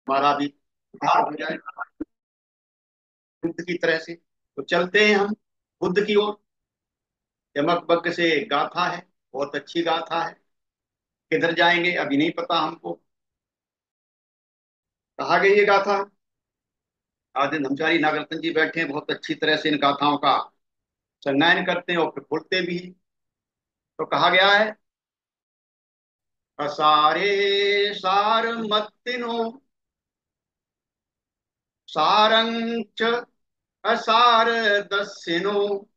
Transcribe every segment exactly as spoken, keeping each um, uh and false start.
हमारा भी उद्धार हो जाए बुद्ध की तरह से। तो चलते हैं हम बुद्ध की ओर। यमक बग्ग से एक गाथा है, बहुत अच्छी गाथा है। किधर जाएंगे अभी नहीं पता हमको, कहाँ गई ये गाथा। आदि धर्मचारी नागरत्न जी बैठे हैं, बहुत अच्छी तरह से इन गाथाओं का संज्ञान करते हैं और फिर बोलते भी हैं। तो कहा गया है, असारे सार मत्तिनो सारंच असार दस्यनो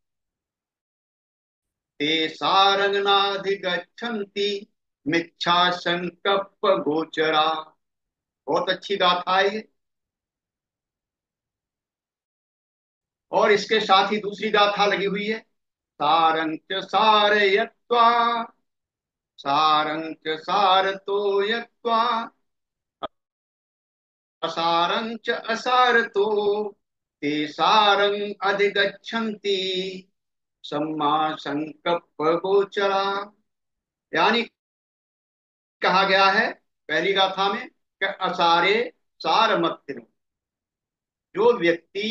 ते सारंगनाधिगच्छन्ति मिच्छा संकल्प गोचरा। बहुत अच्छी गाथा है ये। और इसके साथ ही दूसरी गाथा लगी हुई है, सारंच सारयत्वा सारंच सारतो यत्वा असारंच असारतो ते सारंग अधिगच्छन्ति सम्मा संकल्प गोचरा। यानी कहा गया है पहली गाथा में कि असारे सार मत, जो व्यक्ति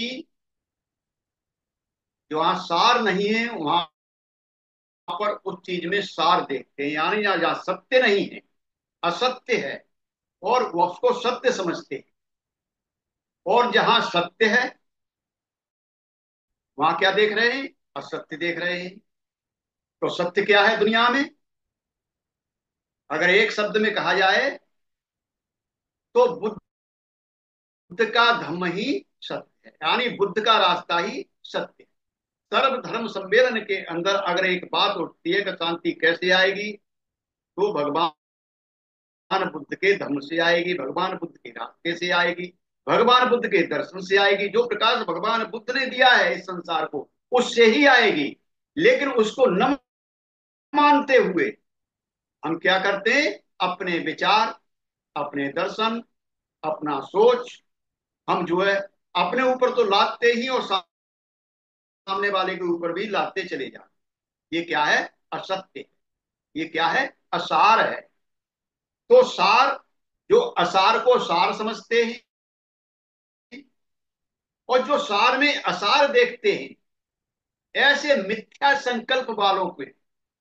जहाँ सार नहीं है वहां पर उस चीज में सार देखते हैं, यानी जहाँ जहाँ सत्य नहीं है असत्य है और वो उसको सत्य समझते हैं। और जहां सत्य है वहां क्या देख रहे हैं, असत्य देख रहे हैं। तो सत्य क्या है दुनिया में, अगर एक शब्द में कहा जाए तो बुद्ध का धम्म ही सत्य है, यानी बुद्ध का रास्ता ही सत्य है। सर्व धर्म सम्मेलन के अंदर अगर एक बात उठती है कि शांति कैसे आएगी, तो भगवान बुद्ध के धर्म से आएगी, भगवान बुद्ध के रास्ते से आएगी, भगवान बुद्ध के दर्शन से आएगी। जो प्रकाश भगवान बुद्ध ने दिया है इस संसार को उससे ही आएगी। लेकिन उसको न मानते हुए हम क्या करते हैं, अपने विचार, अपने दर्शन, अपना सोच, हम जो है अपने ऊपर तो लादते ही और सामने वाले के ऊपर भी लादते चले जाते। ये क्या है, असत्य है। ये क्या है, असार है। तो सार, जो असार को सार समझते हैं और जो सार में असार देखते हैं, ऐसे मिथ्या संकल्प वालों पे,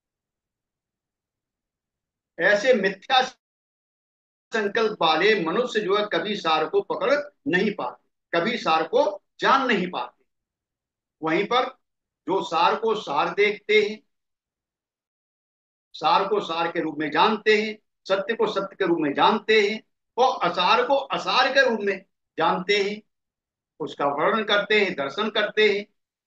ऐसे मिथ्या संकल्प वाले मनुष्य जो है कभी सार को पकड़ नहीं पाते, कभी सार को जान नहीं पाते। वहीं पर जो सार को सार देखते हैं, सार को सार के रूप में जानते हैं, सत्य को सत्य के रूप में जानते हैं और असार को असार के रूप में जानते हैं, उसका वर्णन करते हैं, दर्शन करते हैं,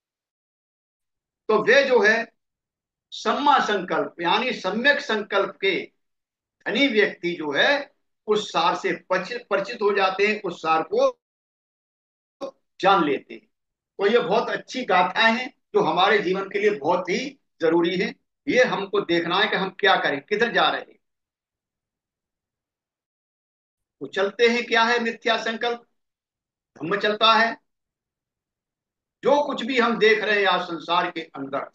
तो वे जो है सम्मा संकल्प यानी सम्यक संकल्प के धनी व्यक्ति जो है उस सार से परिचित हो जाते हैं, उस सार को जान लेते हैं। तो ये बहुत अच्छी गाथाएं हैं जो हमारे जीवन के लिए बहुत ही जरूरी है। ये हमको देखना है कि हम क्या करें, किधर जा रहे हैं। तो चलते हैं, क्या है मिथ्या संकल्प, धम्म चलता है। जो कुछ भी हम देख रहे हैं आज संसार के अंदर,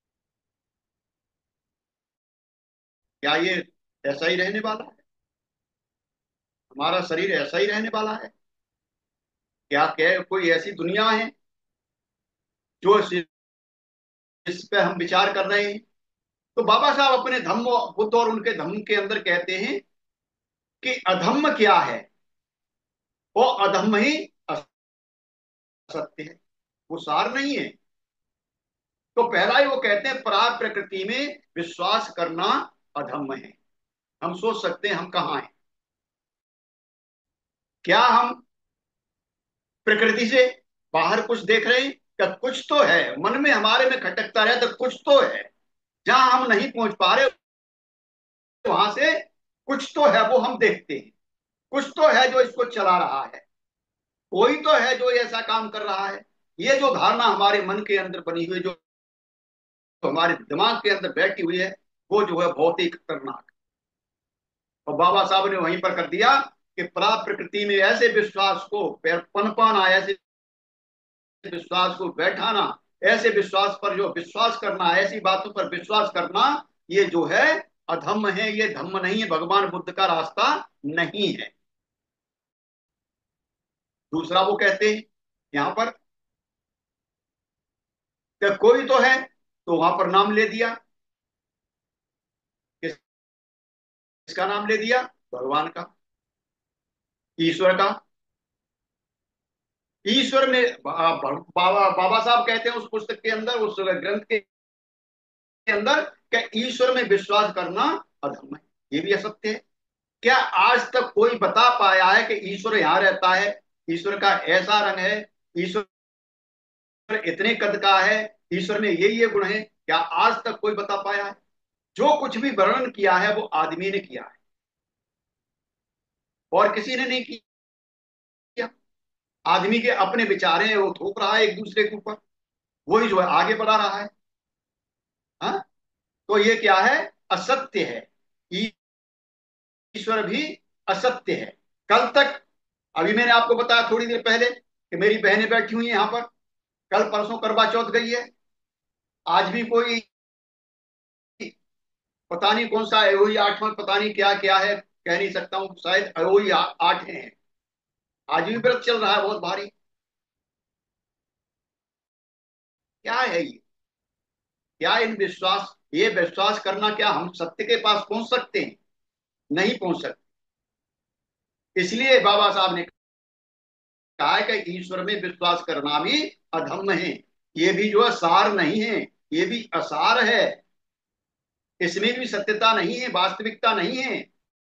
क्या ये ऐसा ही रहने वाला है, हमारा शरीर ऐसा ही रहने वाला है, क्या क्या कोई ऐसी दुनिया है जो इस इस पे हम विचार कर रहे हैं। तो बाबा साहब अपने धम्म, बुद्ध और उनके धम्म के अंदर कहते हैं कि अधम्म क्या है, वो अधम्म ही असत्य है, वो सार नहीं है। तो पहला ही वो कहते हैं पराग प्रकृति में विश्वास करना अधम्म है। हम सोच सकते हैं हम कहाँ हैं, क्या हम प्रकृति से बाहर कुछ देख रहे हैं, क्या कुछ तो है मन में हमारे में खटकता रहता, तो कुछ तो है जहां हम नहीं पहुंच पा रहे, वहां से कुछ तो है वो हम देखते हैं। कुछ तो है जो इसको चला रहा है, कोई तो है जो ऐसा काम कर रहा है। ये जो धारणा हमारे मन के अंदर बनी हुई, जो हमारे दिमाग के अंदर बैठी हुई है, वो जो है बहुत ही खतरनाक है। और बाबा साहब ने वहीं पर कर दिया कि परा प्रकृति में ऐसे विश्वास को पनपाना, ऐसे विश्वास को बैठाना, ऐसे विश्वास पर जो विश्वास करना, ऐसी बातों पर विश्वास करना, ये जो है अधम्म है, ये धम्म नहीं है, भगवान बुद्ध का रास्ता नहीं है। दूसरा वो कहते हैं यहां पर कि कोई तो है, तो वहां पर नाम ले दिया। किसका नाम ले दिया? भगवान का, ईश्वर का। ईश्वर में बा- बाबा बाबा साहब कहते हैं उस पुस्तक के अंदर, उस ग्रंथ के अंदर, कि ईश्वर में विश्वास करना अधर्म है, ये भी असत्य है। क्या आज तक कोई बता पाया है कि ईश्वर यहाँ रहता है, ईश्वर का ऐसा रंग है, ईश्वर इतने कद का है, ईश्वर में ये ये गुण है? क्या आज तक कोई बता पाया है? जो कुछ भी वर्णन किया है वो आदमी ने किया है, और किसी ने नहीं किया। आदमी के अपने विचार हैं, वो थोप रहा है एक दूसरे के ऊपर, वही जो है आगे बढ़ा रहा है। हाँ, तो ये क्या है? असत्य है। ईश्वर भी असत्य है। कल तक, अभी मैंने आपको बताया थोड़ी देर पहले कि मेरी बहनें बैठी हुई हैं यहाँ पर, कल परसों करवा चौथ गई है। आज भी कोई पता नहीं कौन सा अयोई आठवां, पता नहीं क्या क्या है, कह नहीं सकता हूँ, शायद अयोई आठ हैं। आज भी व्रत चल रहा है बहुत भारी। क्या है ये? क्या इन विश्वास, ये विश्वास करना, क्या हम सत्य के पास पहुंच सकते हैं? नहीं पहुंच सकते। इसलिए बाबा साहब ने कहा है कि ईश्वर में विश्वास करना भी अधम्म है। ये भी जो है सार नहीं है, ये भी असार है। इसमें भी सत्यता नहीं है, वास्तविकता नहीं है।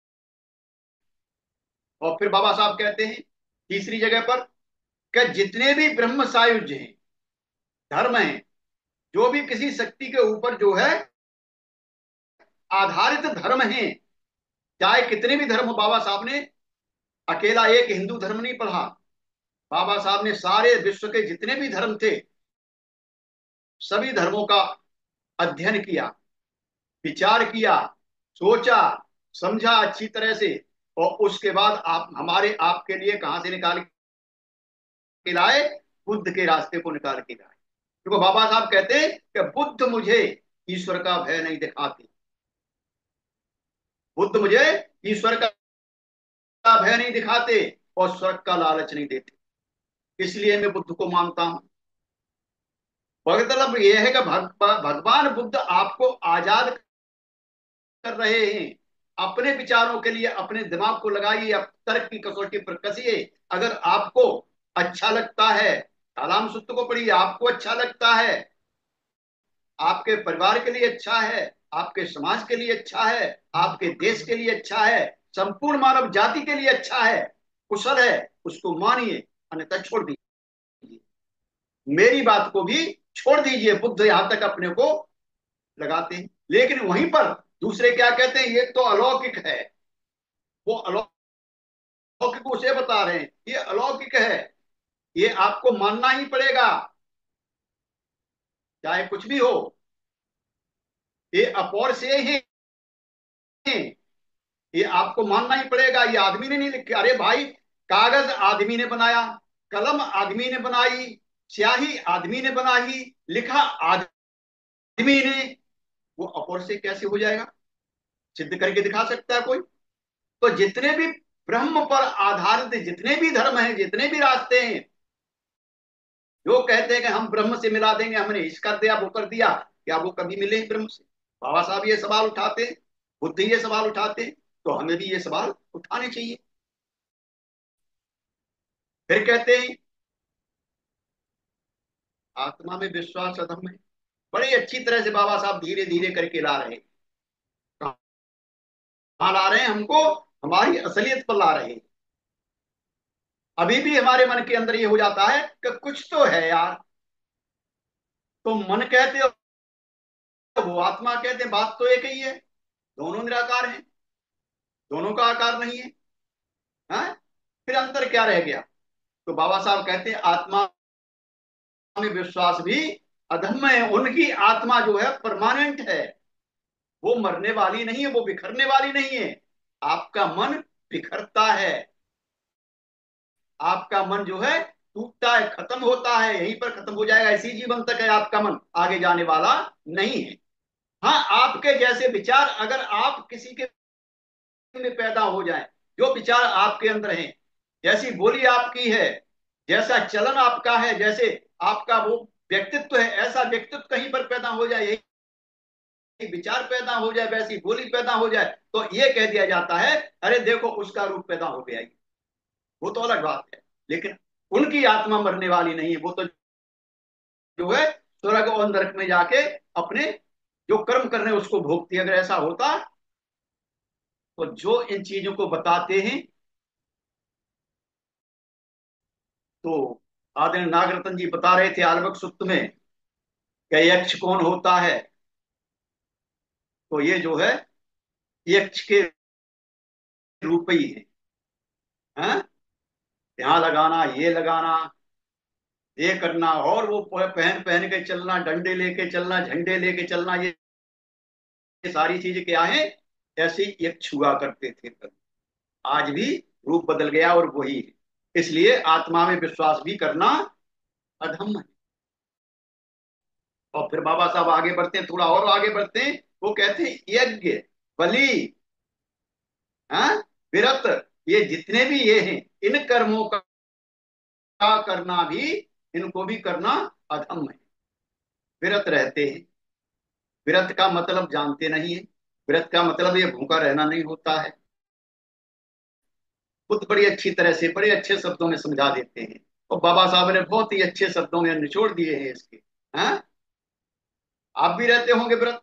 और फिर बाबा साहब कहते हैं तीसरी जगह पर कि जितने भी ब्रह्म सायुज्य हैं, धर्म हैं, जो भी किसी शक्ति के ऊपर जो है आधारित धर्म हैं, चाहे कितने भी धर्म हो, बाबा साहब ने अकेला एक हिंदू धर्म नहीं पढ़ा। बाबा साहब ने सारे विश्व के जितने भी धर्म थे, सभी धर्मों का अध्ययन किया, विचार किया, सोचा, समझा अच्छी तरह से, और उसके बाद आप हमारे आपके लिए कहां से निकाल के लाए? बुद्ध के रास्ते को निकाल के लाए। क्योंकि बाबा साहब कहते हैं कि बुद्ध मुझे ईश्वर का भय नहीं दिखाते, बुद्ध मुझे ईश्वर का भय नहीं दिखाते, और स्वर्ग का लालच नहीं देते। इसलिए मैं बुद्ध को मानता हूं। मतलब यह है कि भग, भगवान बुद्ध आपको आजाद कर रहे हैं। अपने विचारों के लिए अपने दिमाग को लगाइए, अब तर्क की कसौटी पर कसिए। अगर आपको अच्छा लगता है, कालाम सुत्त को पढ़िए, आपको अच्छा लगता है, आपके परिवार के लिए अच्छा है, आपके समाज के लिए अच्छा है, आपके देश के लिए अच्छा है, संपूर्ण मानव जाति के लिए अच्छा है, कुशल है, उसको मानिए, अन्यथा छोड़ दीजिए। मेरी बात को भी छोड़ दीजिए। बुद्ध यहां तक अपने को लगाते हैं, लेकिन वहीं पर दूसरे क्या कहते हैं? ये तो अलौकिक है। वो अलौकिक उसे बता रहे हैं, ये अलौकिक है, ये आपको मानना ही पड़ेगा, चाहे कुछ भी हो। ये अपौर से ही, ये आपको मानना ही पड़ेगा। ये आदमी ने नहीं लिखा। अरे भाई, कागज आदमी ने बनाया, कलम आदमी ने बनाई, स्याही आदमी ने बनाई, लिखा आदमी ने, वो अपौर से कैसे हो जाएगा? सिद्ध करके दिखा सकता है कोई? तो जितने भी ब्रह्म पर आधारित जितने भी धर्म हैं, जितने भी रास्ते हैं, जो कहते हैं कि हम ब्रह्म से मिला देंगे, हमने इस कर दिया वो कर दिया, क्या वो कभी मिले ही ब्रह्म से? बाबा साहब ये सवाल उठाते हैं, बुद्ध ये सवाल उठाते हैं, तो हमें भी ये सवाल उठाने चाहिए। फिर कहते हैं आत्मा में विश्वास अधम है। बड़ी अच्छी तरह से बाबा साहब धीरे धीरे करके ला रहे हैं। कहाँ ला रहे हैं हमको? हमारी असलियत पर ला रहे हैं। अभी भी हमारे मन के अंदर ये हो जाता है कि कुछ तो है यार। तो मन कहते हो, वो आत्मा कहते हैं, बात तो एक ही है। दोनों निराकार हैं, दोनों का आकार नहीं है। हाँ? फिर अंतर क्या रह गया? तो बाबा साहब कहते हैं आत्मा में विश्वास भी अधम्म है। उनकी आत्मा जो है परमानेंट है, वो मरने वाली नहीं है, वो बिखरने वाली नहीं है। आपका मन बिखरता है, आपका मन जो है टूटता है, खत्म होता है, यहीं पर खत्म हो जाएगा। इसी जीवन तक है आपका मन, आगे जाने वाला नहीं है। हाँ, आपके जैसे विचार अगर आप किसी के में पैदा हो जाए, जो विचार आपके अंदर हैं, जैसी बोली आपकी है, जैसा चलन आपका है, जैसे आपका वो व्यक्तित्व है, ऐसा व्यक्तित्व कहीं पर पैदा हो जाए, यही विचार पैदा हो जाए, वैसी बोली पैदा हो जाए, तो ये कह दिया जाता है अरे देखो उसका रूप पैदा हो गया। वो तो अलग बात है, लेकिन उनकी आत्मा मरने वाली नहीं है। वो तो जो है स्वर्ग और नरक में जाके अपने जो कर्म कर रहे हैं उसको भोगती है। अगर ऐसा होता तो जो इन चीजों को बताते हैं, तो आदरणीय नागरत्न जी बता रहे थे आलवक सूक्त में कि यक्ष कौन होता है। तो ये जो है यक्ष के रूप ही है, हैं? यहाँ लगाना, ये लगाना, ये करना, और वो पहन पहन के चलना, डंडे लेके चलना, झंडे लेके चलना, ये ये सारी चीजें क्या है, ऐसे यक्ष हुआ करते थे। आज भी रूप बदल गया और वही है। इसलिए आत्मा में विश्वास भी करना अधम है। और फिर बाबा साहब आगे बढ़ते हैं, थोड़ा और आगे बढ़ते हैं। वो कहते हैं यज्ञ, बलि, हाँ, विरत, ये जितने भी ये हैं, इन कर्मों का करना भी, इनको भी करना अधम है। विरत रहते हैं। विरत का मतलब जानते नहीं है। विरत का मतलब ये भूखा रहना नहीं होता है। खुद बड़ी अच्छी तरह से बड़े अच्छे शब्दों में समझा देते हैं, और बाबा साहब ने बहुत ही अच्छे शब्दों में निचोड़ दिए हैं इसके। हाँ, आप भी रहते होंगे व्रत।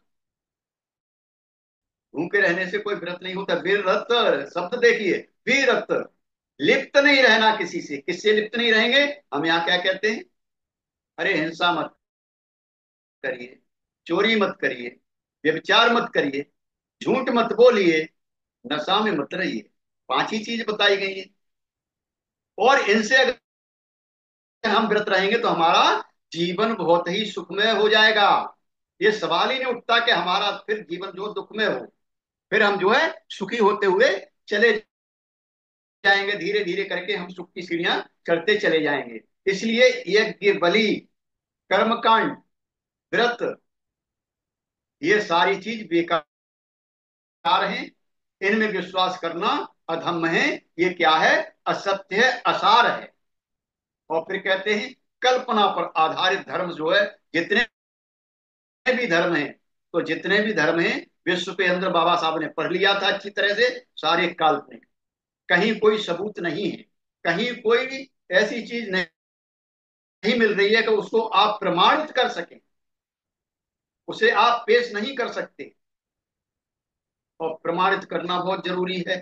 भूखे रहने से कोई व्रत नहीं होता। वीररत शब्द देखिए, वीरत, लिप्त नहीं रहना किसी से। किससे लिप्त नहीं रहेंगे? हम यहाँ क्या कहते हैं, अरे हिंसा मत करिए, चोरी मत करिए, व्यभिचार मत करिए, झूठ मत बोलिए, नशा में मत रहिए। पांच ही चीज बताई गई है। और इनसे अगर हम व्रत रहेंगे तो हमारा जीवन बहुत ही सुखमय हो जाएगा। ये सवाल ही नहीं उठता कि हमारा फिर जीवन जो दुखमय हो। फिर हम जो है सुखी होते हुए चले जाएंगे, धीरे धीरे करके हम सुख की सीढ़ियां चढ़ते चले जाएंगे। इसलिए यज्ञ, बलि, कर्मकांड, व्रत, ये सारी चीज बेकार है। इनमें विश्वास करना अधम है। ये क्या है? असत्य है, असार है। और फिर कहते हैं कल्पना पर आधारित धर्म जो है, जितने भी धर्म हैं, तो जितने भी धर्म हैं विश्व के अंदर, बाबा साहब ने पढ़ लिया था अच्छी तरह से, सारे काल्पनिक। कहीं कोई सबूत नहीं है, कहीं कोई भी ऐसी चीज नहीं नहीं मिल रही है कि उसको आप प्रमाणित कर सकें, उसे आप पेश नहीं कर सकते। और प्रमाणित करना बहुत जरूरी है।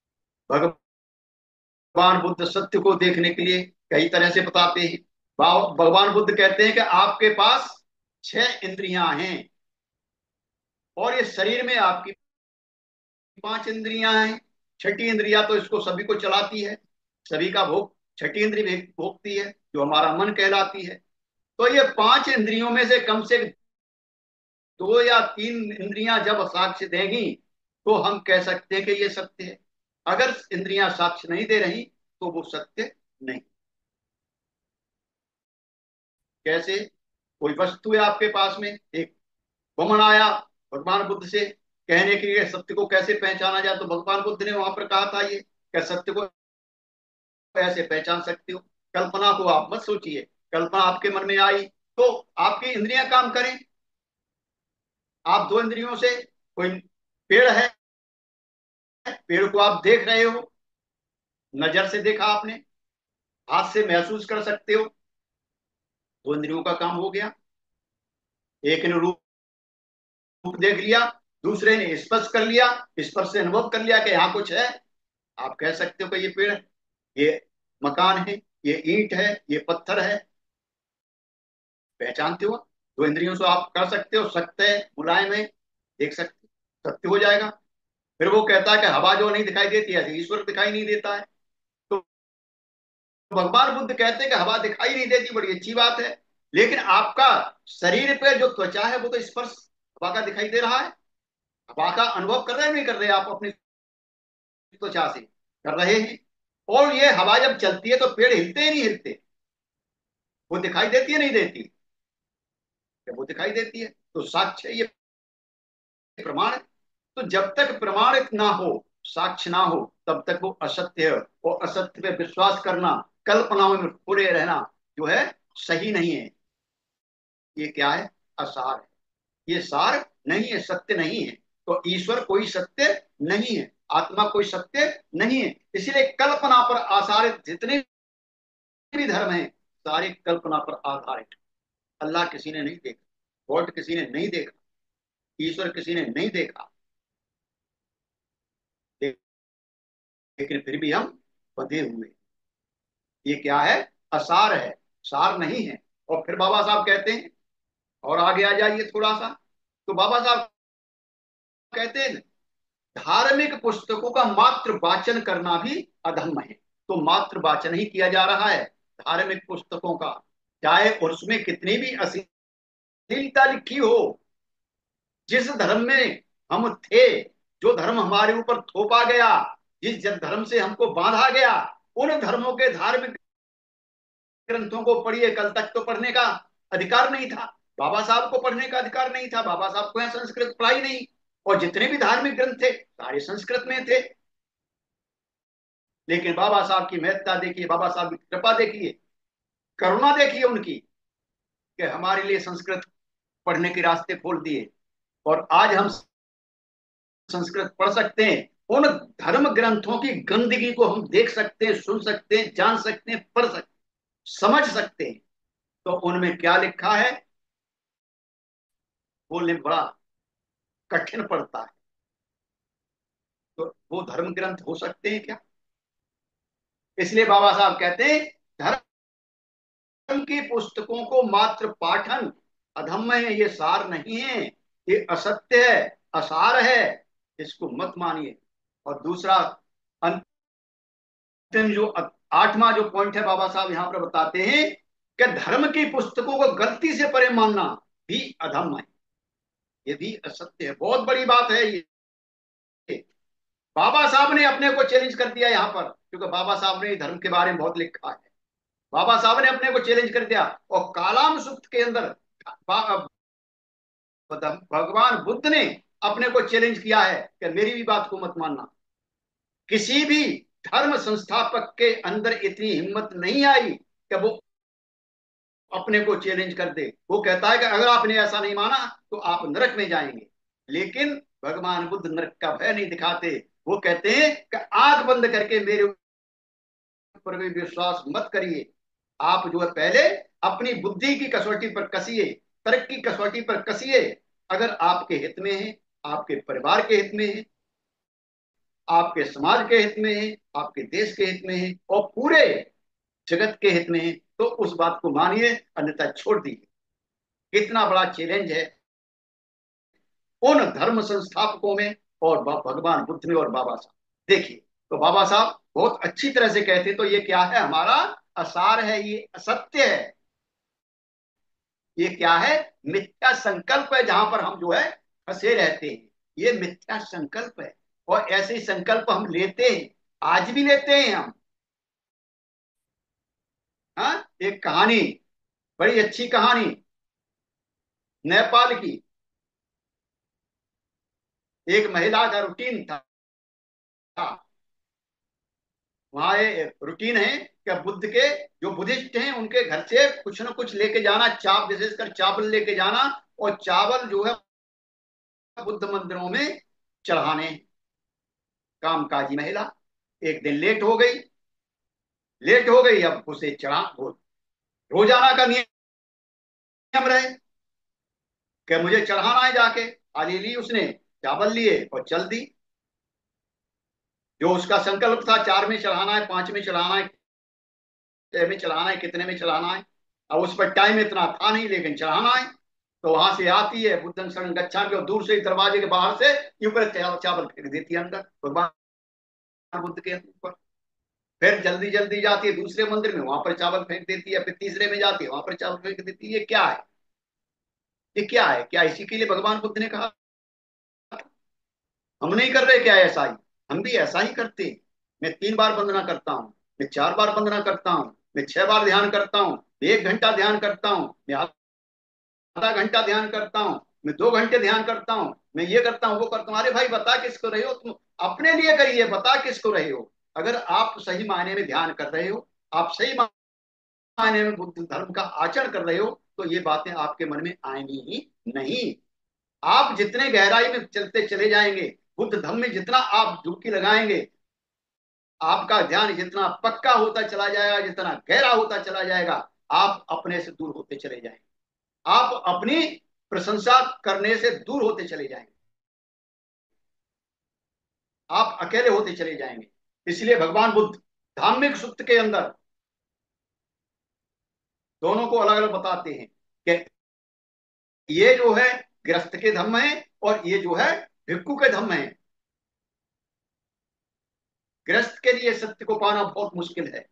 भगवान बुद्ध सत्य को देखने के लिए कई तरह से बताते हैं। भगवान बुद्ध कहते हैं कि आपके पास छह इंद्रियां हैं, और ये शरीर में आपकी पांच इंद्रियां हैं। छठी इंद्रिया तो इसको सभी को चलाती है, सभी का भोग छठी इंद्रिय भोगती है, जो हमारा मन कहलाती है। तो ये पांच इंद्रियों में से कम से दो या तीन इंद्रियां जब साक्ष्य देंगी, तो हम कह सकते हैं कि ये सत्य है। अगर इंद्रियां साक्ष्य नहीं दे रही तो वो सत्य नहीं। कैसे? कोई वस्तु है आपके पास में, एक वमन आया भगवान बुद्ध से कहने के लिए सत्य को कैसे पहचाना जाए, तो भगवान बुद्ध ने वहां पर कहा था ये, क्या सत्य को ऐसे पहचान सकते हो? कल्पना को आप मत सोचिए। कल्पना आपके मन में आई तो आपकी इंद्रियां काम करें। आप दो इंद्रियों से, कोई पेड़ है, पेड़ को आप देख रहे हो, नजर से देखा आपने, हाथ से महसूस कर सकते हो, दो इंद्रियों का काम हो गया। एक ने रूप देख लिया, दूसरे ने स्पर्श कर लिया, स्पर्श से अनुभव कर लिया कि यहाँ कुछ है। आप कह सकते हो कि ये पेड़ है, ये मकान है, ये ईंट है, ये पत्थर है। पहचानते हो? दो इंद्रियों से आप कर सकते हो, सख्त है, मुलायम है, देख सकते हो, सत्य हो जाएगा। फिर वो कहता है कि हवा जो नहीं दिखाई देती है, ईश्वर दिखाई नहीं देता है। तो भगवान बुद्ध कहते हैं कि हवा दिखाई नहीं देती, बड़ी अच्छी बात है, लेकिन आपका शरीर पे जो त्वचा है वो तो स्पर्श हवा का दिखाई दे रहा है। हवा का अनुभव कर रहे हैं नहीं कर रहे आप अपनी त्वचा से? कर रहे हैं। और ये हवा जब चलती है तो पेड़ हिलते ही नहीं हिलते? वो दिखाई देती है नहीं देती? वो दिखाई देती है। तो साक्ष्य, ये प्रमाण है। तो जब तक प्रमाणित ना हो, साक्ष्य ना हो, तब तक वो असत्य है। और असत्य पे विश्वास करना कल्पनाओं में पूरे रहना जो है सही नहीं है। ये क्या है? असार है। ये सार नहीं है, सत्य नहीं है। तो ईश्वर कोई सत्य नहीं है, आत्मा कोई सत्य नहीं है। इसलिए कल्पना पर आधारित जितने भी धर्म हैं सारे कल्पना पर आधारित। अल्लाह किसी ने नहीं देखा, गॉड किसी ने नहीं देखा, ईश्वर किसी ने नहीं देखा, लेकिन फिर भी हम बंधे हुए। ये क्या है? असार है, सार नहीं है। और फिर बाबा साहब कहते हैं, और आगे आ जाइए थोड़ा सा, तो बाबा साहब कहते हैं धार्मिक पुस्तकों का मात्र वाचन करना भी अधर्म है। तो मात्र वाचन ही किया जा रहा है धार्मिक पुस्तकों का, चाहे उसमें कितनी भी अश्लीलता लिखी हो। जिस धर्म में हम थे, जो धर्म हमारे ऊपर थोपा गया, जिस धर्म से हमको बांधा गया, उन धर्मों के धार्मिक ग्रंथों को पढ़िए। कल तक तो पढ़ने का अधिकार नहीं था, बाबा साहब को पढ़ने का अधिकार नहीं था, बाबा साहब को यहाँ संस्कृत पढ़ाई नहीं। और जितने भी धार्मिक ग्रंथ थे सारे संस्कृत में थे। लेकिन बाबा साहब की महत्ता देखिए, बाबा साहब की कृपा देखिए, करुणा देखिए उनकी, कि हमारे लिए संस्कृत पढ़ने के रास्ते खोल दिए। और आज हम संस्कृत पढ़ सकते हैं, उन धर्म ग्रंथों की गंदगी को हम देख सकते हैं, सुन सकते हैं, जान सकते हैं, पढ़ सकते हैं, समझ सकते हैं। तो उनमें क्या लिखा है बोलने में बड़ा कठिन पड़ता है। तो वो धर्म ग्रंथ हो सकते हैं क्या? इसलिए बाबा साहब कहते हैं धर्म की पुस्तकों को मात्र पाठन अधम्य है, ये सार नहीं है, ये असत्य है, असार है, इसको मत मानिए। और दूसरा अंतिम जो आठवां जो पॉइंट है बाबा साहब यहां पर बताते हैं कि धर्म की पुस्तकों को गलती से परे मानना भी अधम है, ये भी असत्य है। बहुत बड़ी बात है ये। बाबा साहब ने अपने को चैलेंज कर दिया यहाँ पर, क्योंकि बाबा साहब ने धर्म के बारे में बहुत लिखा है। बाबा साहब ने अपने को चैलेंज कर दिया। और कालाम सुक्त के अंदर भगवान बुद्ध ने अपने को चैलेंज किया है कि मेरी भी बात को मत मानना। किसी भी धर्म संस्थापक के अंदर इतनी हिम्मत नहीं आई कि वो अपने को चैलेंज कर दे। वो कहता है कि अगर आपने ऐसा नहीं माना तो आप नरक में जाएंगे। लेकिन भगवान बुद्ध नरक का भय नहीं दिखाते। वो कहते हैं कि आंख बंद करके मेरे ऊपर भी विश्वास मत करिए। आप जो है पहले अपनी बुद्धि की कसौटी पर कसिए, तर्क की कसौटी पर कसिए। अगर आपके हित में है, आपके परिवार के हित में है, आपके समाज के हित में है, आपके देश के हित में है, और पूरे जगत के हित में है, तो उस बात को मानिए, अन्यथा छोड़ दीजिए। कितना बड़ा चैलेंज है उन धर्म संस्थापकों में और भगवान बुद्ध में और बाबा साहब। देखिए, तो बाबा साहब बहुत अच्छी तरह से कहते, तो ये क्या है? हमारा असार है, ये असत्य है, ये क्या है? मिथ्या संकल्प है, जहां पर हम जो है फंसे रहते हैं। ये मिथ्या संकल्प है, और ऐसे ही संकल्प हम लेते हैं, आज भी लेते हैं हम। हाँ, एक कहानी, बड़ी अच्छी कहानी, नेपाल की। एक महिला का रूटीन था, वहां ये रूटीन है कि बुद्ध के जो बुद्धिस्ट हैं उनके घर से कुछ ना कुछ लेके जाना, चाप विशेषकर चावल लेके जाना, और चावल जो है बुद्ध मंदिरों में चढ़ाने। कामकाजी महिला एक दिन लेट हो गई, लेट हो गई, अब उसे चढ़ा, रोजाना का नियम रहे कि मुझे चढ़ाना है जाके। आली ली उसने, चावल लिए और चल दी। जो उसका संकल्प था, चार में चढ़ाना है, पांच में चढ़ाना है, छह में चढ़ाना है, कितने में चढ़ाना है, अब उस पर टाइम इतना था नहीं, लेकिन चढ़ाना है। तो वहां से आती है, बुद्धं शरण गच्छामि, और दूर से ही दरवाजे के बाहर से ऊपर चावल फेंक देती है अंदर भगवान बुद्ध के ऊपर। फिर जल्दी जल्दी जाती है दूसरे मंदिर में, वहां पर चावल फेंक देती है। फिर तीसरे में जाती है, वहां पर चावल फेंक देती है। ये क्या है? ये क्या है? क्या इसी के लिए भगवान बुद्ध ने कहा हम नहीं कर रहे क्या ऐसा ही? हम भी ऐसा ही करते हैं। मैं तीन बार वंदना करता हूँ, मैं चार बार वंदना करता हूँ, मैं छह बार ध्यान करता हूँ, एक घंटा ध्यान करता हूँ, मैं आधा घंटा ध्यान करता हूँ, मैं दो घंटे ध्यान करता हूँ, मैं ये करता हूँ, वो करता हूँ। अरे भाई, बता किसको रहे हो तुम? अपने लिए करिए, बता किसको रहे हो? अगर आप सही मायने में ध्यान कर रहे हो आप सही मायने में बुद्ध धर्म का आचरण कर रहे हो, तो ये बातें आपके मन में आएंगी ही नहीं। आप जितने गहराई में चलते चले जाएंगे, बुद्ध धर्म में जितना आप डुबकी लगाएंगे, आपका ध्यान जितना पक्का होता चला जाएगा, जितना गहरा होता चला जाएगा, आप अपने से दूर होते चले जाएंगे। आप अपनी प्रशंसा करने से दूर होते चले जाएंगे, आप अकेले होते चले जाएंगे। इसलिए भगवान बुद्ध धार्मिक सूक्त के अंदर दोनों को अलग अलग बताते हैं कि ये जो है गृहस्थ के धर्म है, और ये जो है भिक्षु के धर्म है। गृहस्थ के लिए सत्य को पाना बहुत मुश्किल है।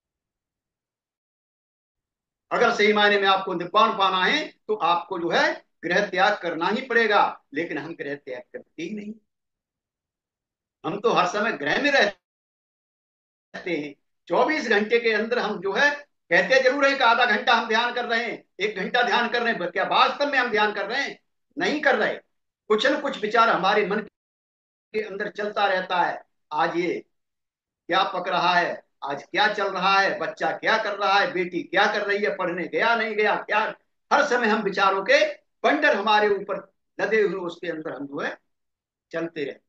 अगर सही मायने में आपको निब्बान पाना है, तो आपको जो है गृह त्याग करना ही पड़ेगा। लेकिन हम गृह त्याग करते ही नहीं। हम तो हर समय गृह में रहते हैं। चौबीस घंटे के अंदर हम जो है कहते जरूर है कि आधा घंटा हम ध्यान कर रहे हैं, एक घंटा ध्यान कर रहे हैं, क्या वास्तव में हम ध्यान कर रहे हैं? नहीं कर रहे। कुछ न कुछ विचार हमारे मन के अंदर चलता रहता है। आज ये क्या पक रहा है, आज क्या चल रहा है, बच्चा क्या कर रहा है, बेटी क्या कर रही है, पढ़ने गया नहीं गया क्या। हर समय हम विचारों के बंडर हमारे ऊपर लदे हुए उसके अंदर हम जो है चलते रहते।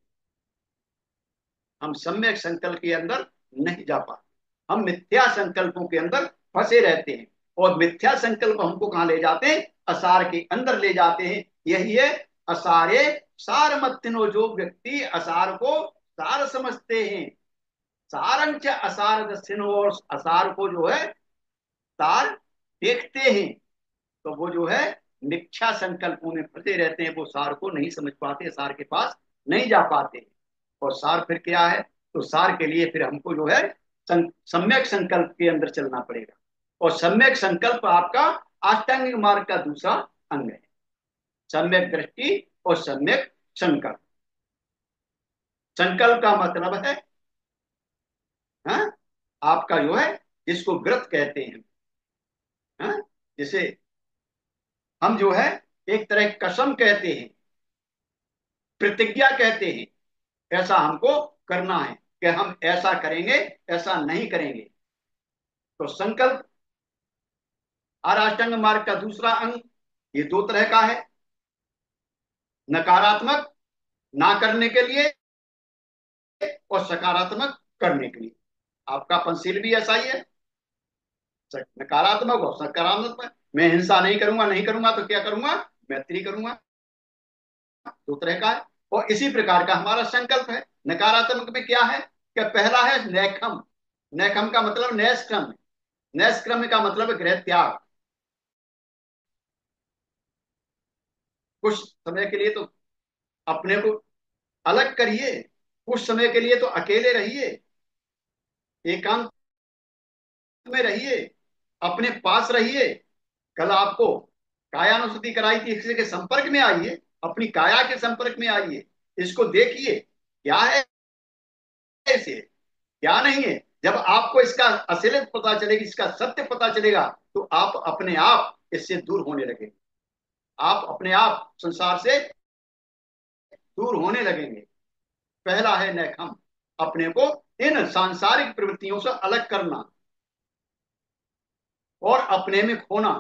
हम सम्यक संकल्प के अंदर नहीं जा पाते, हम मिथ्या संकल्पों के अंदर फंसे रहते हैं। और मिथ्या संकल्प हमको कहाँ ले जाते हैं? असार के अंदर ले जाते हैं। यही है असारे सार मत्तिनो। जो व्यक्ति असार को सार समझते हैं, सारंच असार दस्सिनो, और असार को जो है सार देखते हैं, तो वो जो है मिथ्या संकल्पों में फंसे रहते हैं। वो सार को नहीं समझ पाते, सार के पास नहीं जा पाते। और सार फिर क्या है? तो सार के लिए फिर हमको जो है सं, सम्यक संकल्प के अंदर चलना पड़ेगा। और सम्यक संकल्प आपका अष्टांगिक मार्ग का दूसरा अंग है। सम्यक दृष्टि और सम्यक संकल्प। संकल्प का मतलब है हा? आपका जो है जिसको व्रत कहते हैं, हा? जिसे हम जो है एक तरह कसम कहते हैं, प्रतिज्ञा कहते हैं। ऐसा हमको करना है कि हम ऐसा करेंगे, ऐसा नहीं करेंगे। तो संकल्प अष्टांग मार्ग का दूसरा अंग ये दो तरह का है। नकारात्मक ना करने के लिए, और सकारात्मक करने के लिए। आपका पंचशील भी ऐसा ही है, नकारात्मक और सकारात्मक। मैं हिंसा नहीं करूंगा, नहीं करूंगा तो क्या करूंगा? मैत्री करूंगा। दो तरह का है। और इसी प्रकार का हमारा संकल्प है। नकारात्मक में क्या है कि पहला है नैखम। नैखम का मतलब नैष्क्रम। नैष्क्रम का मतलब है गृह त्याग। कुछ समय के लिए तो अपने को अलग करिए, कुछ समय के लिए तो अकेले रहिए, एकांत में रहिए, अपने पास रहिए। कल आपको कायानुसति कराई थी, किसी के संपर्क में आइए, अपनी काया के संपर्क में आइए, इसको देखिए क्या है इसे, क्या नहीं है। जब आपको इसका असलियत पता चलेगी, इसका सत्य पता चलेगा, तो आप अपने आप इससे दूर होने लगेंगे। आप अपने आप संसार से दूर होने लगेंगे। पहला है नैखम, अपने को इन सांसारिक प्रवृत्तियों से अलग करना और अपने में खोना।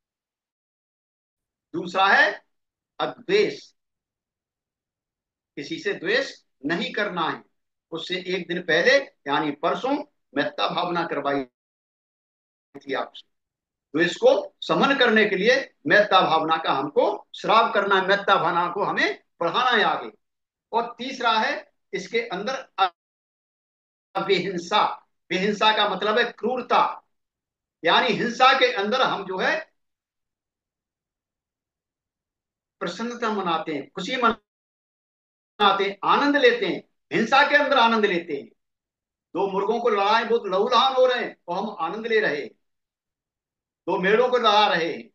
दूसरा है अद्वेष, किसी से द्वेष नहीं करना है। उससे एक दिन पहले यानी परसों मेत्ता भावना करवाई थी आपसे। तो इसको समन करने के लिए मेत्ता भावना का हमको श्राव करना है, मेत्ता भावना को हमें बढ़ाना है आगे। और तीसरा है इसके अंदर अविहिंसा। विहिंसा का मतलब है क्रूरता, यानी हिंसा के अंदर हम जो है प्रसन्नता मनाते हैं, खुशी मनाते हैं, आनंद लेते हैं। हिंसा के अंदर आनंद लेते हैं। दो मुर्गों को लड़ाए, बहुत लहूलुहान हो रहे हैं और हम आनंद ले रहे हैं। दो मेढ़ों को लड़ा रहे हैं,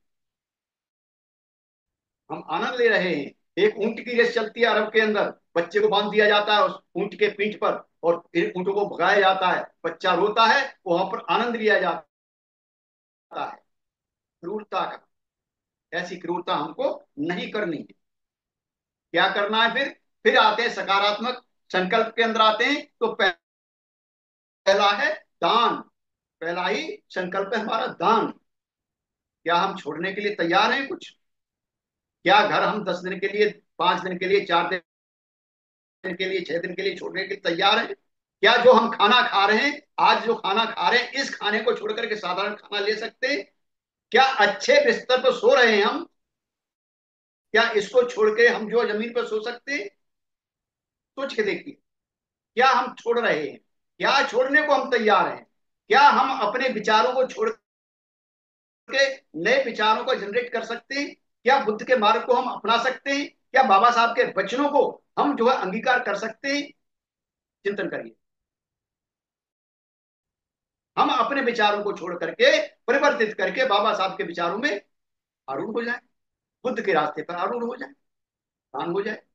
हम आनंद ले रहे हैं। एक ऊंट की रेस चलती है अरब के अंदर, बच्चे को बांध दिया जाता है उस ऊंट के पीठ पर, और फिर ऊंट को भगाया जाता है, बच्चा रोता है, वहां पर आनंद लिया जाता है। क्रूरता का, ऐसी क्रूरता हमको नहीं करनी है। क्या करना है फिर? फिर आते हैं सकारात्मक संकल्प के अंदर आते हैं। तो पहला है दान। पहला ही संकल्प है हमारा दान। क्या हम छोड़ने के लिए तैयार हैं कुछ? क्या घर हम दस दिन के लिए, पांच दिन के लिए, चार दिन के लिए, छह दिन के लिए छोड़ने के लिए तैयार हैं? क्या जो हम खाना खा रहे हैं, आज जो खाना खा रहे हैं, इस खाने को छोड़ करके साधारण खाना ले सकते हैं? क्या अच्छे बिस्तर पर सो रहे हैं हम, क्या इसको छोड़ के हम जो जमीन पर सो सकते हैं? सोच के देखिए, क्या हम छोड़ रहे हैं? क्या छोड़ने को हम तैयार हैं? क्या हम अपने विचारों को छोड़ के नए विचारों को जनरेट कर सकते हैं? क्या बुद्ध के मार्ग को हम अपना सकते हैं? क्या बाबा साहब के वचनों को हम जो है अंगीकार कर सकते हैं? चिंतन करिए। हम अपने विचारों को छोड़ करके, परिवर्तित करके बाबा साहब के विचारों में आरूढ़ हो जाए, बुद्ध के रास्ते पर आरूढ़ हो जाए, दान हो जाए।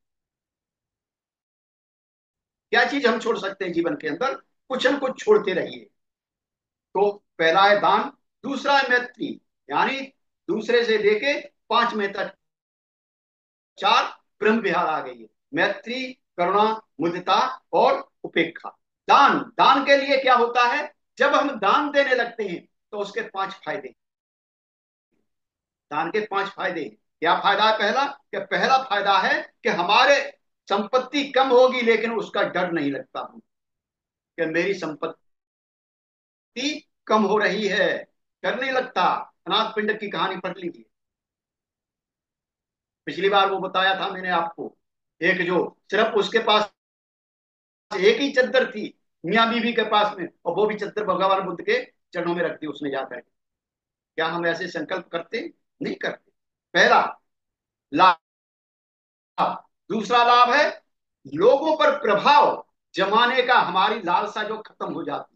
क्या चीज हम छोड़ सकते हैं जीवन के अंदर? कुछ न कुछ छोड़ते रहिए। तो पहला है दान, दूसरा है मैत्री, यानी दूसरे से लेके पांच में तक चार ब्रह्म विहार आ गई है। मैत्री, करुणा, मुदिता और उपेक्षा। दान, दान के लिए क्या होता है? जब हम दान देने लगते हैं तो उसके पांच फायदे। दान के पांच फायदे हैं। क्या फायदा है? पहला, कि पहला फायदा है कि हमारे संपत्ति कम होगी लेकिन उसका डर नहीं लगता हूं कि मेरी संपत्ति कम हो रही है, डर नहीं लगता। अनाथ पिंड की कहानी पढ़ लीजिए। पिछली बार वो बताया था मैंने आपको, एक जो सिर्फ उसके पास एक ही चद्दर थी मियाँ बीवी के पास में, और वो भी चद्दर भगवान बुद्ध के चरणों में रख दी उसने जाकर के। क्या हम ऐसे संकल्प करते? नहीं करते। पहला लाभ। दूसरा लाभ है लोगों पर प्रभाव जमाने का हमारी लालसा जो खत्म हो जाती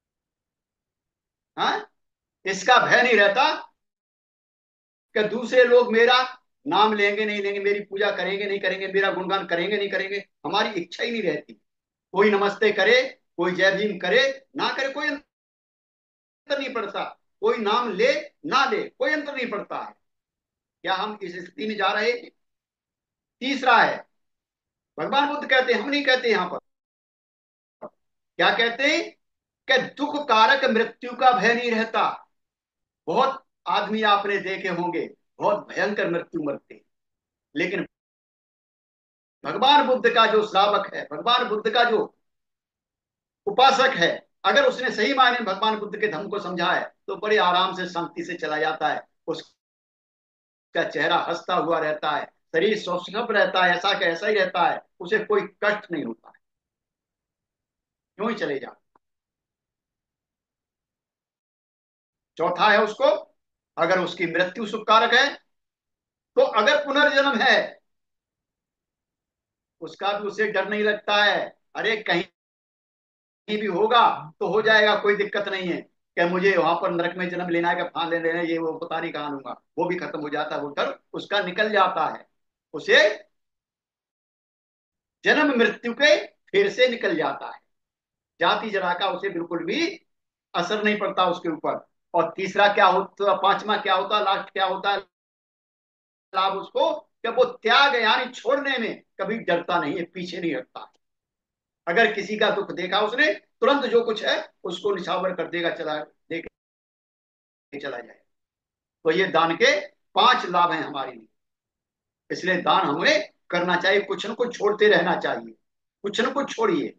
है। हाँ? इसका भय नहीं रहता कि दूसरे लोग मेरा नाम लेंगे नहीं लेंगे, मेरी पूजा करेंगे नहीं करेंगे, मेरा गुणगान करेंगे नहीं करेंगे। हमारी इच्छा ही नहीं रहती। कोई नमस्ते करे, कोई जय भीम करे ना करे, कोई अंतर नहीं पड़ता। कोई नाम ले ना ले, कोई अंतर नहीं पड़ता है। क्या हम इस स्थिति में जा रहे हैं? तीसरा है, भगवान बुद्ध कहते हैं, हम नहीं कहते यहां पर, क्या कहते हैं कि दुख कारक मृत्यु का भय नहीं रहता। बहुत आदमी आपने देखे होंगे बहुत भयंकर मृत्यु मरते हैं, लेकिन भगवान बुद्ध का जो श्रावक है, भगवान बुद्ध का जो उपासक है, अगर उसने सही मायने में भगवान बुद्ध के धर्म को समझा है तो बड़े आराम से शांति से चला जाता है। उसका चेहरा हंसता हुआ रहता है, शरीर स्वस्थ रहता है, ऐसा का ऐसा ही रहता है, उसे कोई कष्ट नहीं होता है। क्यों ही चले जाओ। चौथा है उसको, अगर उसकी मृत्यु सुखकारक है तो अगर पुनर्जन्म है उसका भी उसे डर नहीं लगता है। अरे कहीं भी होगा तो हो जाएगा, कोई दिक्कत नहीं है कि मुझे वहां पर नरक में जन्म लेना है कि फान ले लेना है, ये वो पता नहीं कहां लूंगा। वो भी खत्म हो जाता है, वो डर उसका निकल जाता है। उसे जन्म मृत्यु के फिर से निकल जाता है। जाति जरा का उसे बिल्कुल भी असर नहीं पड़ता उसके ऊपर। और तीसरा क्या होता, पांचवा क्या होता, लास्ट क्या होता है लाभ उसको, कि वो त्याग यानी छोड़ने में कभी डरता नहीं है, पीछे नहीं हटता। अगर किसी का दुख देखा उसने, तुरंत जो कुछ है उसको निछावर कर देगा, चला देके चला जाए। तो ये दान के पांच लाभ हैं हमारे लिए। इसलिए दान हमें करना चाहिए, कुछ न कुछ छोड़ते रहना चाहिए। कुछ न कुछ छोड़िए।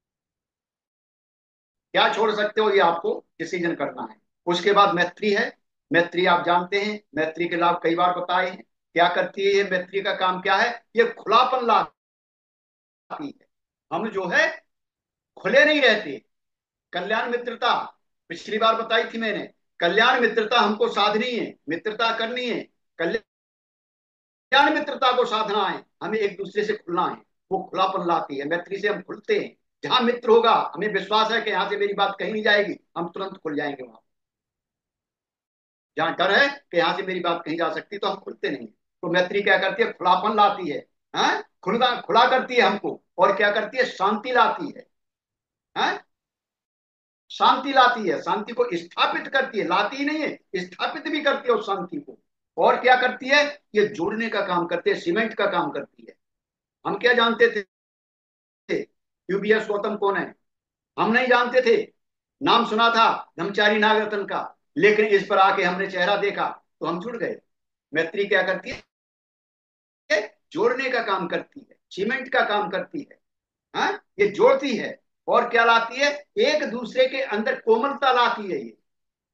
क्या छोड़ सकते हो ये आपको डिसीजन करना है। उसके बाद मैत्री है। मैत्री आप जानते हैं, मैत्री के लाभ कई बार बताए हैं। क्या करती है ये मैत्री? का काम क्या है? ये खुलापन लाती है। हम जो है खुले नहीं रहते। कल्याण मित्रता पिछली बार बताई थी मैंने। कल्याण मित्रता हमको साधनी है, मित्रता करनी है, कल्याण मित्रता को साधना है, हमें एक दूसरे से खुलना है। वो खुलापन लाती है, मैत्री से हम खुलते हैं। जहां मित्र होगा हमें विश्वास है कि यहाँ से मेरी बात कहीं नहीं जाएगी, हम तुरंत खुल जाएंगे। वहां जहां डर है कि यहाँ से मेरी बात कहीं जा सकती तो हम खुलते नहीं। तो मैत्री क्या करती है? खुलापन लाती है। हाँ? खुला खुला करती है हमको। और क्या करती है? शांति लाती है। हाँ? शांति लाती है, शांति को स्थापित करती है, लाती ही नहीं है, स्थापित भी करती है उस शांति को। और क्या करती है? ये जोड़ने का काम करती है, सीमेंट का काम करती है। हम क्या जानते थे यूबीएस गौतम कौन है? हम नहीं जानते थे। नाम सुना था धर्मचारी नागरत्न का, लेकिन इस पर आके हमने चेहरा देखा तो हम जुड़ गए। मैत्री क्या करती है? जोड़ने का काम करती है, सीमेंट का काम करती है। हाँ, ये जोड़ती है। और क्या लाती है? एक दूसरे के अंदर कोमलता लाती है, ये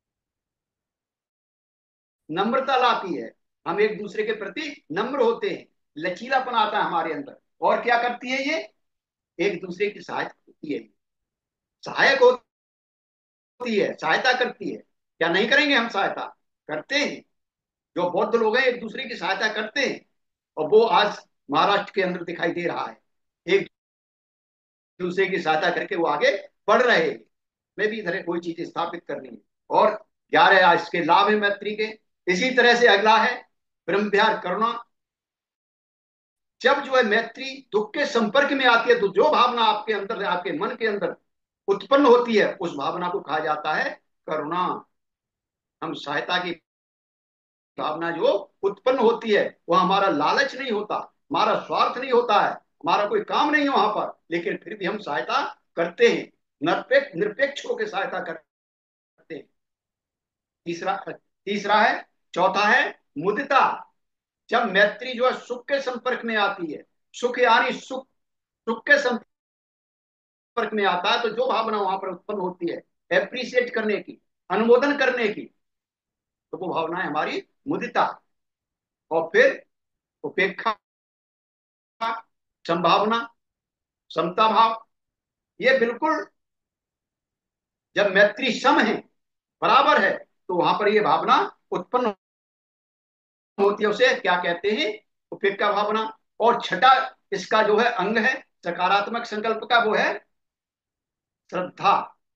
नम्रता लाती है। हम एक दूसरे के प्रति नम्र होते हैं, लचीलापन आता है हमारे अंदर। और क्या करती है ये? एक दूसरे की सहायता होती है, सहायक होती है, सहायता करती है। क्या नहीं करेंगे हम? सहायता करते हैं। जो बौद्ध लोग हैं एक दूसरे की सहायता करते हैं, और वो आज महाराष्ट्र के अंदर दिखाई दे रहा है। एक दूसरे की सहायता करके वो आगे बढ़ रहे हैं। में भी इधर कोई चीज स्थापित करनी है। और ग्यारह आज के लाभ है मैत्री के। इसी तरह से अगला है ब्रह्म विहार करुणा। जब जो है मैत्री दुख के संपर्क में आती है, तो जो भावना आपके अंदर, आपके मन के अंदर उत्पन्न होती है, उस भावना को कहा जाता है करुणा। हम सहायता की भावना जो उत्पन्न होती है, वो हमारा लालच नहीं होता, हमारा स्वार्थ नहीं होता है, हमारा कोई काम नहीं है वहां पर, लेकिन फिर भी हम सहायता करते हैं, निरपेक्ष निरपेक्ष होकर सहायता करते हैं। तीसरा तीसरा है, चौथा है मुदिता। जब मैत्री जो है सुख के संपर्क में आती है, सुख यानी सुख, सुख के संपर्क में आता है, तो जो भावना वहां पर उत्पन्न होती है एप्रिसिएट करने की, अनुमोदन करने की, तो वो भावना है हमारी मुदिता। और फिर उपेक्षा, संभावना, समता भाव। ये बिल्कुल, जब मैत्री सम है, बराबर है, तो वहां पर ये भावना उत्पन्न होती है। उसे क्या कहते हैं? उपेक्षा भावना। और छठा इसका जो है अंग है सकारात्मक संकल्प का, वो है श्रद्धा।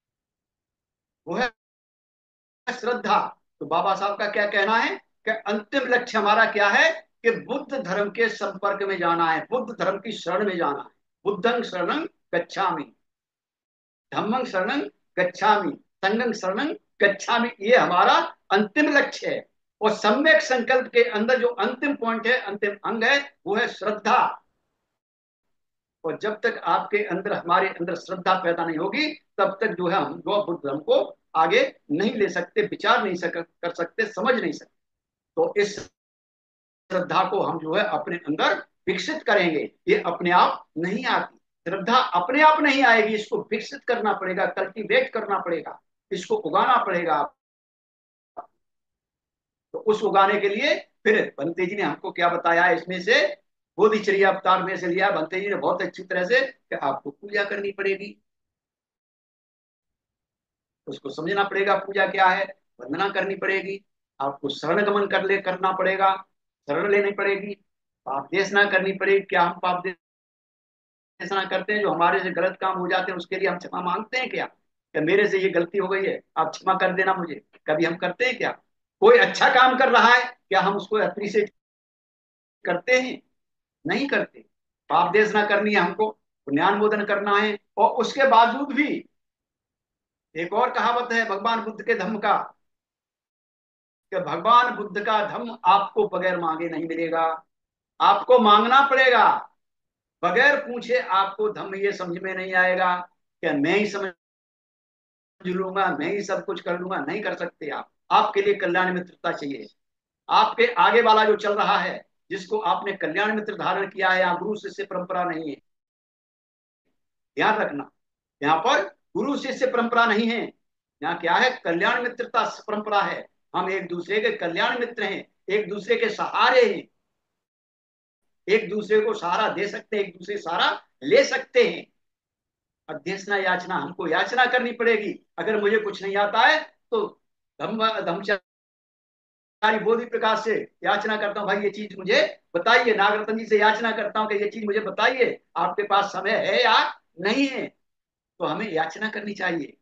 वो है श्रद्धा। तो बाबा साहब का क्या कहना है कि अंतिम लक्ष्य हमारा क्या है? कि बुद्ध धर्म के संपर्क में जाना है, बुद्ध धर्म की शरण में जाना है। बुद्धं शरणं गच्छामि, धम्मं शरणं गच्छामि, संघं शरणं गच्छामि। ये हमारा अंतिम लक्ष्य है। और सम्यक संकल्प के अंदर जो अंतिम पॉइंट है, अंतिम अंग है, वो है श्रद्धा। और जब तक आपके अंदर, हमारे अंदर श्रद्धा पैदा नहीं होगी, तब तक जो है हम जो बुद्ध धर्म को आगे नहीं ले सकते, विचार नहीं सक, कर सकते, समझ नहीं सकते। तो इस श्रद्धा को हम जो है अपने अंदर विकसित करेंगे। ये अपने आप नहीं आती, श्रद्धा अपने आप नहीं आएगी, इसको विकसित करना पड़ेगा, कल्टीवेट करना पड़ेगा, इसको उगाना पड़ेगा। तो उस उगाने के लिए फिर बंते जी ने हमको क्या बताया है इसमें से? बोधिचर्या अवतार में से लिया बंते जी ने बहुत अच्छी तरह से, कि आपको पूजा करनी पड़ेगी, उसको समझना पड़ेगा पूजा क्या है, वंदना करनी पड़ेगी, आपको शरण गमन कर ले करना पड़ेगा, शरण लेनी पड़ेगी, पाप देशना करनी पड़ेगी। क्या हम पाप देशना करते हैं? जो हमारे से गलत काम हो जाते हैं उसके लिए हम क्षमा मांगते हैं क्या? कि मेरे से ये गलती हो गई है, आप क्षमा कर देना मुझे, कभी हम करते हैं क्या? कोई अच्छा काम कर रहा है, क्या हम उसको अप्रिशिएट करते हैं? नहीं करते। पाप देशना करनी है हमको, पुण्यानुमोदन करना है। और उसके बावजूद भी एक और कहावत है भगवान बुद्ध के धम्म का, कि भगवान बुद्ध का धम्म आपको बगैर मांगे नहीं मिलेगा, आपको मांगना पड़ेगा। बगैर पूछे आपको धम्म ये समझ में नहीं आएगा कि मैं ही समझ लूंगा, मैं ही सब कुछ कर लूंगा। नहीं कर सकते आप। आपके लिए कल्याण मित्रता चाहिए। आपके आगे वाला जो चल रहा है, जिसको आपने कल्याण मित्र धारण किया है, यहाँ गुरु शिष्य परंपरा नहीं है, ध्यान रखना। यहाँ पर गुरु शिष्य परंपरा नहीं है, यहाँ क्या है? कल्याण मित्रता परंपरा है। हम एक दूसरे के कल्याण मित्र हैं, एक दूसरे के सहारे हैं, एक दूसरे को सहारा दे सकते हैं, एक दूसरे सहारा ले सकते हैं। अध्यसना याचना, हमको याचना करनी पड़ेगी। अगर मुझे कुछ नहीं आता है तो धम्म धम्मचारी बोधि प्रकाश से याचना करता हूँ, भाई ये चीज मुझे बताइए। नागरत्न जी से याचना करता हूँ कि ये चीज मुझे बताइए, आपके पास समय है या नहीं है? तो हमें याचना करनी चाहिए।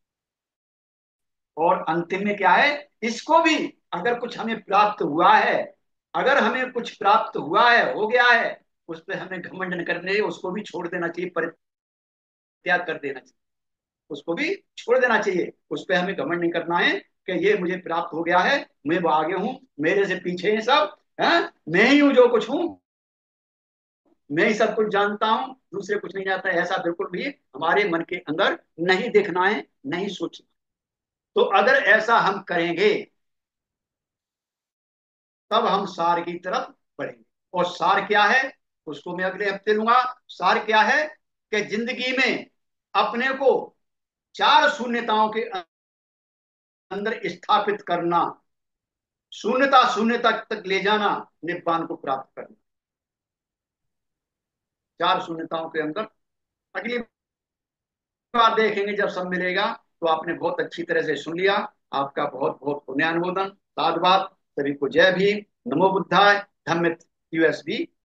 और अंतिम में क्या है? इसको भी, अगर कुछ हमें प्राप्त हुआ है, अगर हमें कुछ प्राप्त हुआ है, हो गया है, उस पर हमें घमंड न करने, उसको भी छोड़ देना चाहिए, परित्याग कर देना चाहिए, उसको भी छोड़ देना चाहिए। उस पर हमें घमंड नहीं करना है कि ये मुझे प्राप्त हो गया है, मैं वो आगे हूं, मेरे से पीछे हैं सब, है? मैं ही हूं जो कुछ हूं, मैं ही सब कुछ जानता हूं, दूसरे कुछ नहीं जानता है। ऐसा बिल्कुल भी हमारे मन के अंदर नहीं देखना है, नहीं सोचना। तो अगर ऐसा हम करेंगे तब हम सार की तरफ बढ़ेंगे। और सार क्या है उसको मैं अगले हफ्ते लूंगा। सार क्या है कि जिंदगी में अपने को चार शून्यताओं के अंदर स्थापित करना, शून्यता शून्यता तक ले जाना, निब्बान को प्राप्त करना, चार शून्यताओं के अंदर। अगली बार देखेंगे जब सब मिलेगा। तो आपने बहुत अच्छी तरह से सुन लिया। आपका बहुत बहुत पुण्यानुमोदन, साधुवाद। सभी को जय भीम, नमो बुद्धाय, धम्म यूएसबी।